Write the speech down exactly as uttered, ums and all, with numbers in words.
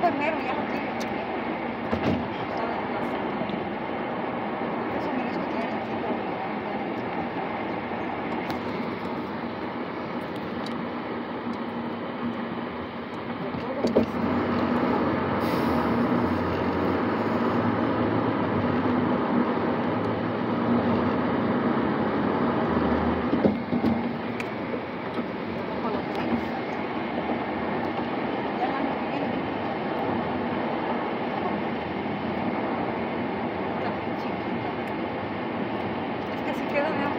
pues mero, ya lo tiene. Eso me dijo que era así, pero queda de